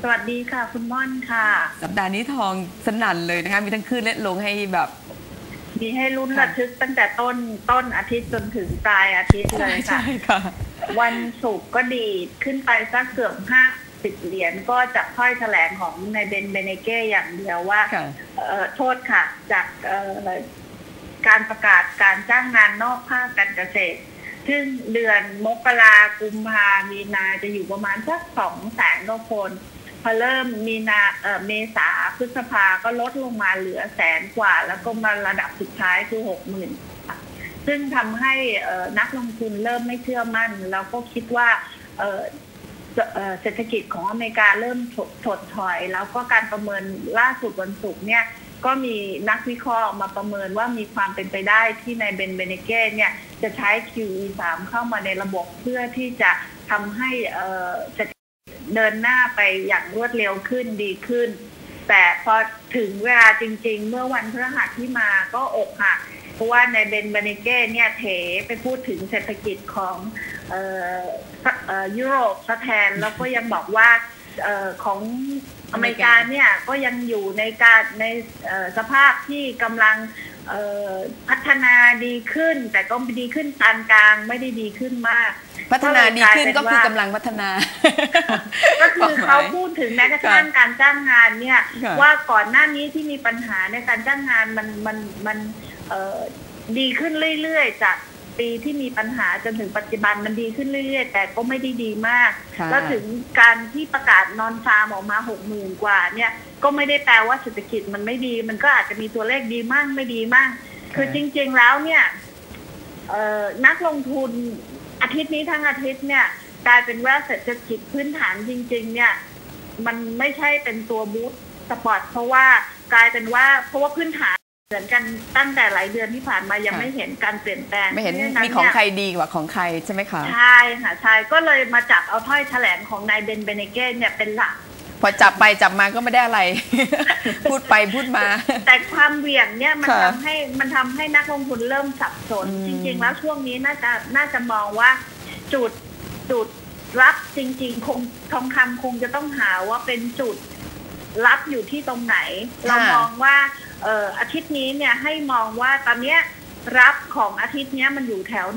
สวัสดีค่ะคุณม่อนค่ะสัปดาห์นี้ทองสนั่นเลยนะคะมีทั้งขึ้นและลงให้แบบมีให้ลุ้นระทึกตั้งแต่ต้นอาทิตย์จนถึงปลายอาทิตย์เลยค่ะใช่ค่ะวันศุกร์ก็ดีขึ้นไปสักเกือบ50 เหรียญก็จากถ้อยแถลงของนายเบนเก้อย่างเดียวว่าโทษค่ะจากการประกาศการจ้างงานนอกภาคการเกษตรซึ่งเดือนมกรากุมภามีนาจะอยู่ประมาณสัก200,000 กว่าคนพอเริ่มมีนาเมษาพฤษภาก็ลดลงมาเหลือ100,000 กว่าแล้วก็มาระดับสุดท้ายคือ 60,000 ซึ่งทำให้นักลงทุนเริ่มไม่เชื่อมั่นแล้วก็คิดว่าเศรษฐกิจของอเมริกาเริ่มถดถอยแล้วก็การประเมินล่าสุดวันศุกร์เนี่ยก็มีนักวิเคราะห์มาประเมินว่ามีความเป็นไปได้ที่นายเบนเก้เนี่ยจะใช้ QE3 เข้ามาในระบบเพื่อที่จะทำให้เศรษฐกิจเดินหน้าไปอย่างรวดเร็วขึ้นดีขึ้นแต่พอถึงเวลาจริงๆเมื่อวันพฤหัสที่มาก็อกหักเพราะว่านายเบนเก้เนี่ยเถไปพูดถึงเศรษฐกิจของยุโรปซะแทนแล้วก็ยังบอกว่าของอเมริกาเนี่ยก็ยังอยู่ในสภาพที่กำลังพัฒนาดีขึ้นแต่ก็ดีขึ้นปานกลางไม่ได้ดีขึ้นมากพัฒนาดีขึ้นก็คือกำลังพัฒนาก็คือเขาพูดถึงแม้กระทั่งการจ้างงานเนี่ยว่าก่อนหน้านี้ที่มีปัญหาในการจ้างงานมันดีขึ้นเรื่อยๆจากปีที่มีปัญหาจนถึงปัจจุบันมันดีขึ้นเรื่อยๆแต่ก็ไม่ได้ดีมากแล้วถึงการที่ประกาศนอนฟาร์มออกมา 60,000 กว่าเนี่ยก็ไม่ได้แปลว่าเศรษฐกิจมันไม่ดีมันก็อาจจะมีตัวเลขดีมั่งไม่ดีมั่งคือจริงๆแล้วเนี่ยนักลงทุนอาทิตย์นี้ทั้งอาทิตย์เนี่ยกลายเป็นว่าเศรษฐกิจพื้นฐานจริงๆเนี่ยมันไม่ใช่เป็นตัวบูสต์สปอร์ตเพราะว่ากลายเป็นว่าเพราะว่าพื้นฐานเหมือนกันตั้งแต่หลายเดือนที่ผ่านมายังไม่เห็นการเปลี่ยนแปลงไม่เห็นมีของใครดีกว่าของใครใช่ไหมคะใช่ค่ะใช่ก็เลยมาจับเอาถ้อยแถลงของนายเบนเก้เนี่ยเป็นหลักพอจับไปจับมาก็ไม่ได้อะไร พูดไปพูดมาแต่ความเหวี่ยงเนี่ยมันทำให้นักลงทุนเริ่มสับสนจริงๆแล้วช่วงนี้น่าจะมองว่าจุดรับจริงๆคงทองคำคงจะต้องหาว่าเป็นจุดรับอยู่ที่ตรงไหนเรามองว่าอาทิตย์นี้เนี่ยให้มองว่าตอนนี้รับของอาทิตย์นี้มันอยู่แถว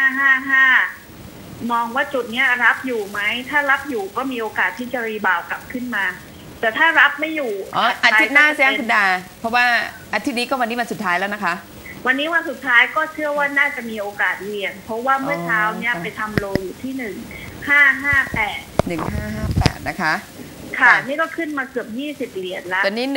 1555มองว่าจุดนี้รับอยู่ไหมถ้ารับอยู่ก็มีโอกาสที่จะรีบาวกลับขึ้นมาแต่ถ้ารับไม่อยู่อาทิตย์หน้าเสียคุณดาเพราะว่าอาทิตย์นี้ก็วันนี้วันสุดท้ายแล้วนะคะวันนี้วันสุดท้ายก็เชื่อว่าน่าจะมีโอกาสเวียนเพราะว่าเมื่อเช้าเนี่ยไปทำโลอยู่ที่ 1558นะคะค่ะนี่ก็ขึ้นมาเกือบ20 เหรียญแล้วตอนนี้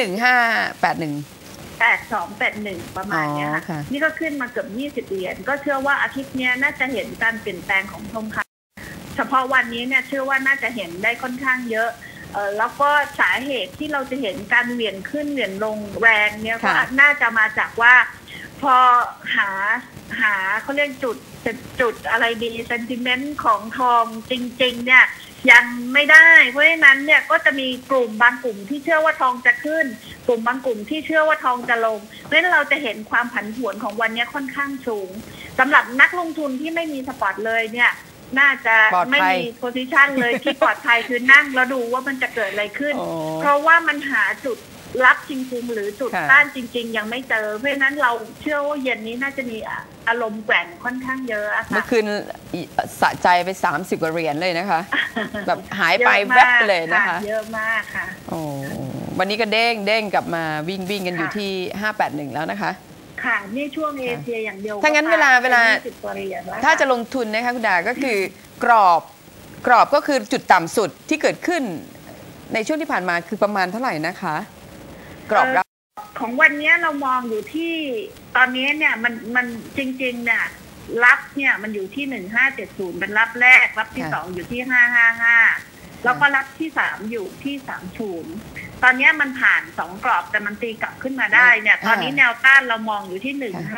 8281ประมาณนี้ค่ะนี่ก็ขึ้นมาเกือบ20 เหรียญก็เชื่อว่าอาทิตย์นี้น่าจะเห็นการเปลี่ยนแปลงของทองคำเฉพาะวันนี้เนี่ยเชื่อว่าน่าจะเห็นได้ค่อนข้างเยอะแล้วก็สาเหตุที่เราจะเห็นการเหวี่ยงขึ้นเหวี่ยงลงแรงเนี่ยก็น่าจะมาจากว่าพอหาเขาเรียกจุดอะไรดีเซนติเมนต์ของทองจริงๆเนี่ยยังไม่ได้เพราะฉะนั้นเนี่ยก็จะมีกลุ่มบางกลุ่มที่เชื่อว่าทองจะขึ้นกลุ่มบางกลุ่มที่เชื่อว่าทองจะลงเพราะฉะนั้นเราจะเห็นความผันผวนของวันนี้ค่อนข้างสูงสำหรับนักลงทุนที่ไม่มีสปอร์ตเลยเนี่ยน่าจะไม่มีโพซิชันเลยที่ปลอดภัยคือนั่งแล้วดูว่ามันจะเกิดอะไรขึ้นเพราะว่ามันหาจุดรับจริงๆหรือจุดต้านจริงๆยังไม่เจอเพราะฉะนั้นเราเชื่อว่าเย็นนี้น่าจะมีอารมณ์แกว่งค่อนข้างเยอะค่ะเมื่อคืนสะใจไป30 กว่าเหรียญเลยนะคะแบบหายไปแวบเลยนะคะเยอะมากค่ะโอ้วันนี้ก็เด้งกลับมาวิ่งกันอยู่ที่581แล้วนะคะค่ะนี่ช่วงเอเชียอย่างเดียวถ้างั้นเวลาถ้าจะลงทุนนะคะคุณดาก็คือกรอบก็คือจุดต่ำสุดที่เกิดขึ้นในช่วงที่ผ่านมาคือประมาณเท่าไหร่นะคะกรอบรับของวันนี้เรามองอยู่ที่ตอนนี้เนี่ยมันจริงๆเนี่ยรับเนี่ยมันอยู่ที่1570เป็นรับแรกรับที่2อยู่ที่555แล้วก็รับที่3อยู่ที่30ตอนนี้มันผ่าน2กรอบแต่มันตีกลับขึ้นมาได้เนี่ยตอนนี้แนวต้านเรามองอยู่ที่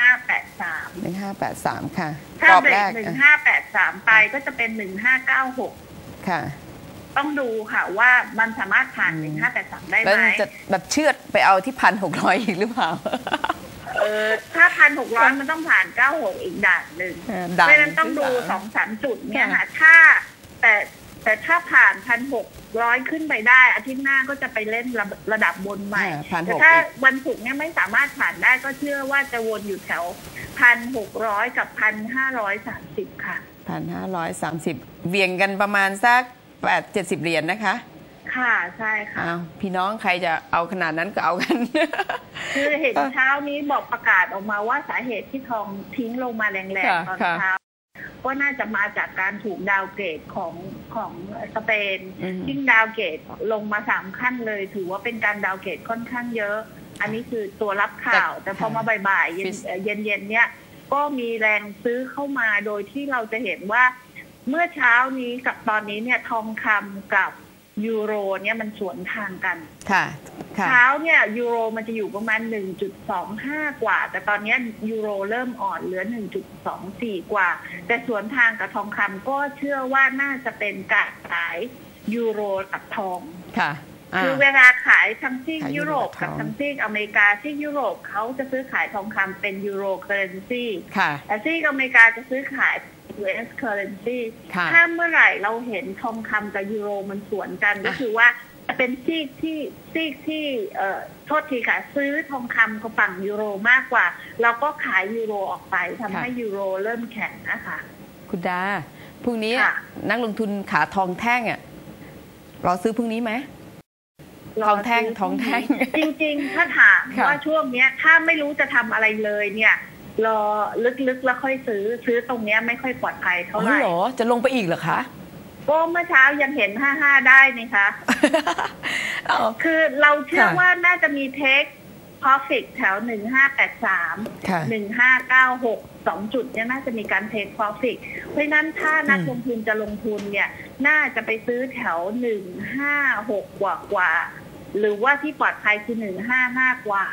1583ค่ะถ้าเบรก1583ไปก็จะเป็น1596 ค่ะต้องดูค่ะว่ามันสามารถผ่าน1583ได้ไหมแล้วจะแบบเชือดไปเอาที่1,600อีกหรือเปล่าถ้า1,600มันต้องผ่าน96อีกด่านหนึ่งเพราะฉะนั้นต้องดู2-3 จุดเนี่ยค่ะถ้าแต่แต่ถ้าผ่าน1,600ขึ้นไปได้อาทิตย์หน้าก็จะไปเล่นระดับบนใหม่แต่ถ้าวันศุกร์เนี่ยไม่สามารถผ่านได้ก็เชื่อว่าจะวนอยู่แถว1,600กับ1,530ค่ะ 1,530เวียงกันประมาณสัก70 เหรียญนะคะค่ะใช่ค่ะพี่น้องใครจะเอาขนาดนั้นก็เอากันคือเห็นเช้านี้บอกประกาศออกมาว่าสาเหตุที่ทองทิ้งลงมาแรงๆตอนเช้าก็น่าจะมาจากการถูกดาวเกรดของสเปนยิ่งดาวเกรดลงมา3 ขั้นเลยถือว่าเป็นการดาวเกรดค่อนข้างเยอะอันนี้คือตัวรับข่าวแต่พอมาบ่ายๆเย็นๆเนี่ยก็มีแรงซื้อเข้ามาโดยที่เราจะเห็นว่าเมื่อเช้านี้กับตอนนี้เนี่ยทองคำกับยูโรเนี่ยมันสวนทางกันเช้าเนี่ยยูโรมันจะอยู่ประมาณ 1.25 กว่าแต่ตอนนี้ยูโรเริ่มอ่อนเหลือ 1.24 กว่าแต่สวนทางกับทองคำก็เชื่อว่าน่าจะเป็นการขายยูโรกับทองคือเวลาขายทั้งที่ยุโรปกับทั้งที่อเมริกาที่ยุโรปเขาจะซื้อขายทองคำเป็นยูโรเคอเรนซีแต่ที่อเมริกาจะซื้อขายUS currency ถ้าเมื่อไหร่เราเห็นทองคำกับยูโรมันสวนกันก็คือว่าเป็นซีกที่โทษทีค่ะซื้อทองคำกับฝั่งยูโรมากกว่าเราก็ขายยูโรออกไปทำให้ยูโรเริ่มแข็งนะคะคุณดาพรุ่งนี้นักลงทุนขาทองแท่งอ่ะรอซื้อพรุ่งนี้ไหมทองแท่งจริงๆถ้าถามว่าช่วงนี้ถ้าไม่รู้จะทำอะไรเลยเนี่ยรอลึกๆแล้วค่อยซื้อตรงนี้ไม่ค่อยปลอดภัยเท่าไหร่เหรอจะลงไปอีกเหรอคะก็เมื่อเช้ายังเห็น55ได้นี่คะคือเราเชื่อว่าน่าจะมีเทค profit แถว1583 1596 2 จุดเนี่ยน่าจะมีการเทค profit เพราะนั้นถ้านักลงทุนจะลงทุนเนี่ยน่าจะไปซื้อแถว156กว่าหรือว่าที่ปลอดภัยคือ155กว่า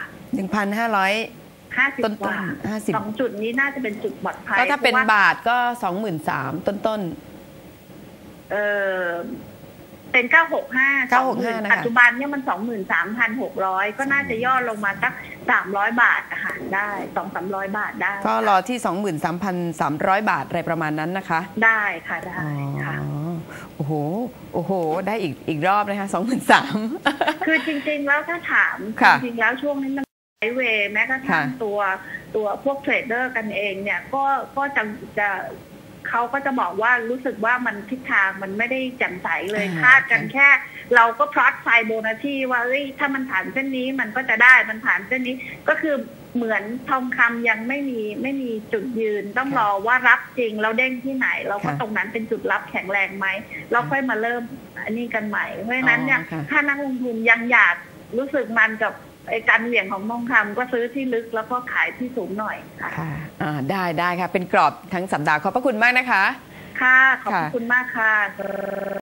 1,550 ต้น 2 จุดนี้น่าจะเป็นจุดปลอดภัยก็ถ้าเป็นบาทก็ 23,000 ต้นเป็น965ปัจจุบันเนี่ยมัน 23,600 ก็น่าจะย่อลงมาสัก300 บาทค่ะได้ 200-300 บาทได้ก็รอที่ 23,300 บาทอะไรประมาณนั้นนะคะได้ค่ะได้ค่ะโอ้โหได้อีกรอบนะคะ 23,000 คือจริงๆแล้วถ้าถามจริงๆแล้วช่วงนี้มันไซด์เวย์แม้กระทั่งตัวพวกเทรดเดอร์กันเองเนี่ยก็จะเขาก็จะบอกว่ารู้สึกว่ามันทิศทางมันไม่ได้แจ่มใสเลยคาดกันแค่เราก็พลอตไฟโบนัสที่ว่าถ้ามันผ่านเส้นนี้มันก็จะได้มันผ่านเส้นนี้ก็คือเหมือนทองคำยังไม่มีจุดยืนต้องรอว่ารับจริงแล้วเด้งที่ไหนเราก็ตรงนั้นเป็นจุดรับแข็งแรงไหมเราค่อยมาเริ่มอันนี้กันใหม่เพราะฉะนั้นเนี่ยถ้านักลงทุนยังอยากรู้สึกมันกับการเหวี่ยงของทองคำก็ซื้อที่ลึกแล้วก็ขายที่สูงหน่อยค่ะได้ค่ะเป็นกรอบทั้งสัปดาห์ขอบพระคุณมากนะคะค่ะขอบคุณมากค่ะ